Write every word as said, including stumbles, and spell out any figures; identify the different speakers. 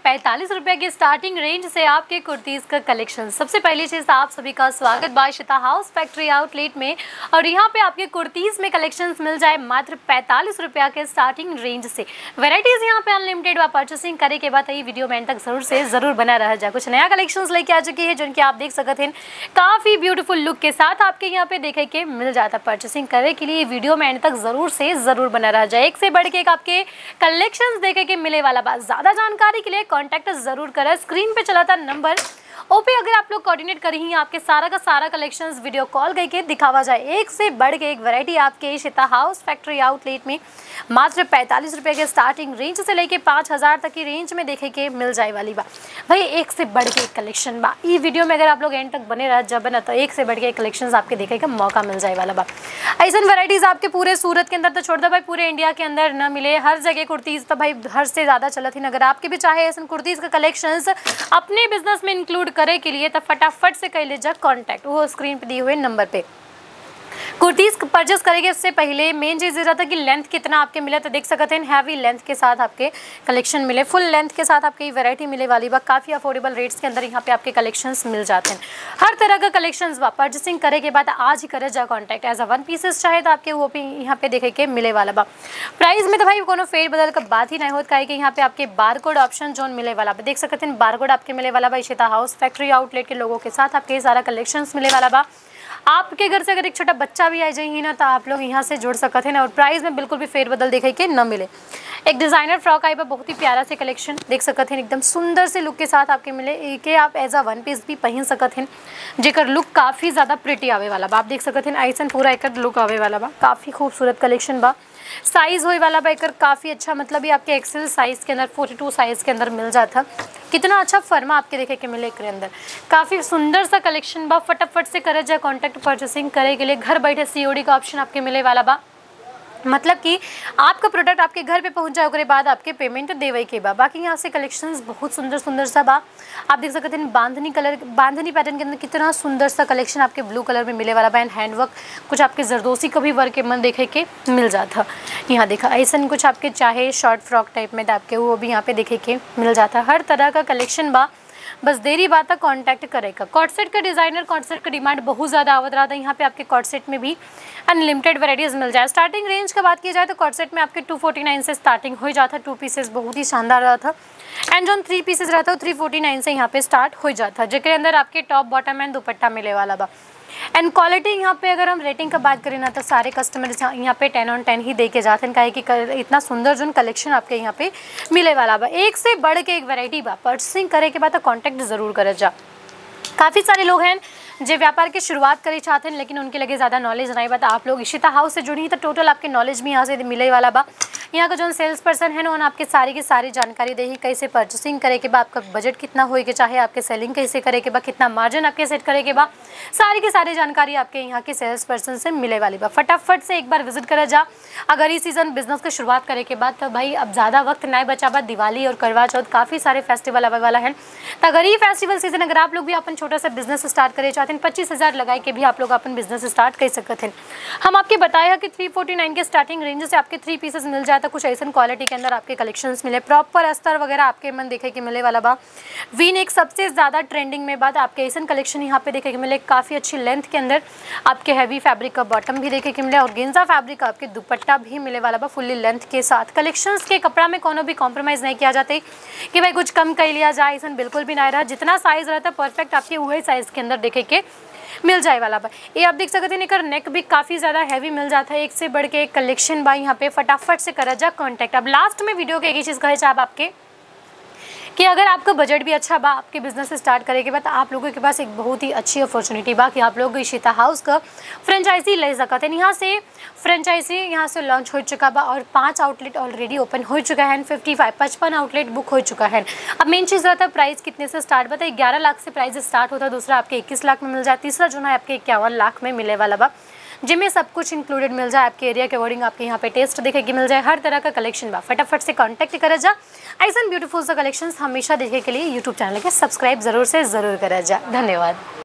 Speaker 1: पैंतालीस रुपये की स्टार्टिंग रेंज से आपके कुर्तीज़ का कलेक्शन। सबसे पहली चीज़ आप सभी का स्वागत बाशिता हाउस फैक्ट्री आउटलेट में। और यहाँ पे आपके कुर्तीज़ में कलेक्शंस मिल जाए मात्र पैंतालीस रुपये के स्टार्टिंग रेंज से। वेराइटीज़ यहाँ पे अनलिमिटेड व परचेसिंग करे के बाद ये वीडियो में तक जरूर से ज़रूर बना रह जाए। कुछ नया कलेक्शंस लेके आ चुकी है जिनकी आप देख सकते हैं काफ़ी ब्यूटीफुल लुक के साथ आपके यहाँ पे देखे के मिल जाता। परचेसिंग करे के लिए वीडियो में एंड तक जरूर से ज़रूर बना रह जाए। एक से बढ़ के एक आपके कलेक्शंस देखे के मिले वाला बात। ज़्यादा जानकारी के लिए कांटेक्ट जरूर करें। स्क्रीन पे चला था नंबर ओपे अगर आप लोग कोऑर्डिनेट करेंगे आपके सारा का सारा कलेक्शंस वीडियो कॉल करके दिखावा जाए। एक से बढ़ के एक वैरायटी आपके शिता हाउस फैक्ट्री आउटलेट में मात्र पैंतालीस रुपये के स्टार्टिंग रेंज से लेके पाँच हज़ार तक की रेंज में देखे के मिल जाए वाली बा। भाई एक से बढ़ के एक कलेक्शन बा। ये वीडियो में अगर आप लोग एंड तक बने रह जब बना तो एक से बढ़ के एक कलेक्शन आपके देखे का मौका मिल जाए वाला बा। ऐसा वैराइटीज़ आपके पूरे सूरत के अंदर तो छोड़ दो भाई, पूरे इंडिया के अंदर न मिले। हर जगह कुर्तीज़ तो भाई हर से ज़्यादा चलत ही। अगर आपके भी चाहे ऐसा कुर्तीज़ का कलेक्शंस अपने बिजनेस में इंक्लूड करे के लिए तो फटाफट से कर लीजिए कॉन्टैक्ट वो स्क्रीन पे दिए हुए नंबर पे। कुर्तीज़ परचेस करेंगे उससे पहले मेन चीज़ ये रहता है कि लेंथ कितना आपके मिले। तो देख सकते हैं हैवी लेंथ के साथ आपके कलेक्शन मिले, फुल लेंथ के साथ आपकी वैरायटी मिले वाली बा। काफ़ी अफोर्डेबल रेट्स के अंदर यहाँ पे आपके कलेक्शंस मिल जाते हैं। हर तरह का कलेक्शंस बा। परचेसिंग करे के बाद आज ही करे जा contact. As a one pieces चाहे तो आपके वो भी यहाँ पे देखे के मिले वाला बा। प्राइस में तो भाई कोनो फेर बदल का बात ही नहीं होता है कि यहाँ पे आपके बारकोड ऑप्शन जोन मिले वाला बा। देख सकते हैं बारकोड आपके मिले वाला बा। शिता हाउस फैक्ट्री आउटलेट के लोगों के साथ आपके सारा कलेक्शंस मिले वाला बा। आपके घर से अगर एक छोटा बच्चा भी आ जाइए ना तो आप लोग यहाँ से जुड़ सकते हैं ना। और प्राइस में बिल्कुल भी फेरबदल देखे के न मिले। एक डिज़ाइनर फ्रॉक आई बा, बहुत ही प्यारा से कलेक्शन देख सकते हैं, एकदम सुंदर से लुक के साथ आपके मिले के आप एज अ वन पीस भी पहन सकते हैं जेकर लुक काफ़ी ज़्यादा प्रिटी आवे वाला बा। आप देख सकते हैं ऐसा पूरा एक लुक आवे वाला बा। काफ़ी खूबसूरत कलेक्शन बा। साइज़ होए वाला बा एक काफ़ी अच्छा, मतलब ये आपके एक्सेल साइज़ के अंदर फोर्टी टू साइज़ के अंदर मिल जाता। कितना अच्छा फर्मा आपके देखे के मिले के अंदर। काफ़ी सुंदर सा कलेक्शन बा। फटाफट से करे जाए कॉन्टैक्ट परचेसिंग करे के लिए। घर बैठे सीओडी का ऑप्शन आपके मिले वाला बा। मतलब कि आपका प्रोडक्ट आपके घर पे पहुंच जाए उसके बाद आपके पेमेंट देवे के बा। बाकी यहाँ से कलेक्शंस बहुत सुंदर सुंदर सा बा। आप देख सकते हैं बांधनी कलर बांधनी पैटर्न के अंदर कितना सुंदर सा कलेक्शन आपके ब्लू कलर में मिले वाला बा। एंड हैंडवर्क कुछ आपके जरदोसी का भी वर्क के मन देखे के मिल जाता। यहाँ देखा ऐसा कुछ आपके चाहे शॉर्ट फ्रॉक टाइप में आपके वो भी यहाँ पे देखे के मिल जाता। हर तरह का कलेक्शन बा। बस देरी बात है कॉन्टैक्ट करेगा। कॉट सेट का डिज़ाइनर कॉट सेट का डिमांड बहुत ज़्यादा आवत रहा था। यहाँ पे आपके कॉट सेट में भी अनलिमिटेड वैराइटीज़ मिल जाए। स्टार्टिंग रेंज की बात की जाए तो कॉट सेट में आपके टू फोर्टी नाइन से स्टार्टिंग हो जाता। टू पीसेस बहुत ही शानदार रहा था। एंड जो थ्री पीसेस रहता है थ्री फोर्टी नाइन से यहाँ पे स्टार्ट हो जाता, जिसके अंदर आपके टॉप बॉटम एंड दुपट्टा मिले वाला बा। एंड क्वालिटी यहाँ पे अगर हम रेटिंग का बात करें ना तो सारे कस्टमर यहाँ पे टेन ऑन टेन ही दे के जाते हैं। काहे कि इतना सुंदर जो कलेक्शन आपके यहाँ पे मिले वाला बा। एक से बढ़ के एक वैरायटी बा। परचेसिंग करे के बाद तो कॉन्टैक्ट जरूर करे जा। काफ़ी सारे लोग हैं जो व्यापार की शुरुआत करे चाहते हैं लेकिन उनके लगे ज़्यादा नॉलेज नहीं बता। आप लोग शिता हाउस से जुड़ी तो टोटल आपके नॉलेज भी यहाँ से मिले वाला बा। यहाँ का जो सेल्स पर्सन है ना उन्हें आपके सारी की सारी जानकारी देगी। कैसे परचेसिंग करे के बाद आपका बजट कितना होए के चाहे आपके सेलिंग कैसे करे के बाद कितना मार्जिन आपके सेट करे के बाद सारी की सारी जानकारी आपके यहाँ के सेल्स पर्सन से मिले वाली बा। फटाफट से एक बार विजिट करा जा। अगर इस सीज़न बिजनेस की शुरुआत करे के बाद तो भाई अब ज़्यादा वक्त नहीं बचा बा। दिवाली और करवा चौथ काफ़ी सारे फेस्टिवल आवे वाला है। तो अगर ये फेस्टिवल सीजन अगर आप लोग भी अपन छोटा सा बिजनेस स्टार्ट करे चाहते हैं पच्चीस हज़ार लगाए के भी आप लोग अपन बिजनेस स्टार्ट कर सकते हैं। हम आपके बताया कि थ्री फोर्टी नाइन के स्टार्टिंग रेंज से आपके थ्री पीसेस मिल जाता। कुछ ऐसा क्वालिटी के अंदर आपके कलेक्शंस मिले। प्रॉपर अस्तर वगैरह आपके मन देखे के मिले वाला बा। वी नेक सबसे ज़्यादा ट्रेंडिंग में बात आपके ऐसा कलेक्शन यहाँ पे देखे के मिले। काफ़ी अच्छी लेंथ के अंदर आपके हैवी फैब्रिक का बॉटम भी देखे के मिले और गेंजा फैब्रिक का आपके दुपट्टा भी मिले वाला बा फुल्ली लेंथ के साथ। कलेक्शंस के कपड़ा में कोनो भी कॉम्प्रोमाइज़ नहीं किया जाते कि भाई कुछ कम कर लिया जाए, ऐसा बिल्कुल भी नहीं रहा। जितना साइज़ रहता है परफेक्ट आपके वही साइज़ के अंदर देखे के मिल जाए वाला बा। ये आप देख सकते हैं इनका नेक भी काफ़ी ज़्यादा हैवी मिल जाता है। एक से बढ़ के एक कलेक्शन बा। यहाँ पे फटाफट से करा जा कॉन्टैक्ट। अब लास्ट में वीडियो के एक ही चीज़ कहे चाहे आपके कि अगर आपका बजट भी अच्छा बा आपके बिजनेस स्टार्ट करे के बाद आप लोगों के पास एक बहुत ही अच्छी अपॉर्चुनिटी बा कि आप लोग शिता हाउस का फ्रेंचाइजी ले सकते हैं। यहाँ से फ्रेंचाइजी यहाँ से लॉन्च हो चुका बा और पांच आउटलेट ऑलरेडी ओपन हो चुका है। फिफ्टी फाइव पचपन आउटलेट बुक हो चुका है। अब मेन चीज़ रहता है प्राइस कितने से स्टार्ट बताइए। ग्यारह लाख से प्राइस स्टार्ट होता है। दूसरा आपके इक्कीस लाख में मिल जाए। तीसरा जो है आपके इक्यावन लाख में मिले वाला बा, जिनमें सब कुछ इंक्लूडेड मिल जाए। आपके एरिया के अकॉर्डिंग आपके यहाँ पे टेस्ट देखे कि मिल जाए। हर तरह का कलेक्शन बा। फटाफट से कांटेक्ट करा जा। ऐसा ब्यूटीफुल सा कलेक्शंस हमेशा देखे के लिए यूट्यूब चैनल के सब्सक्राइब जरूर से ज़रूर करा जा। धन्यवाद।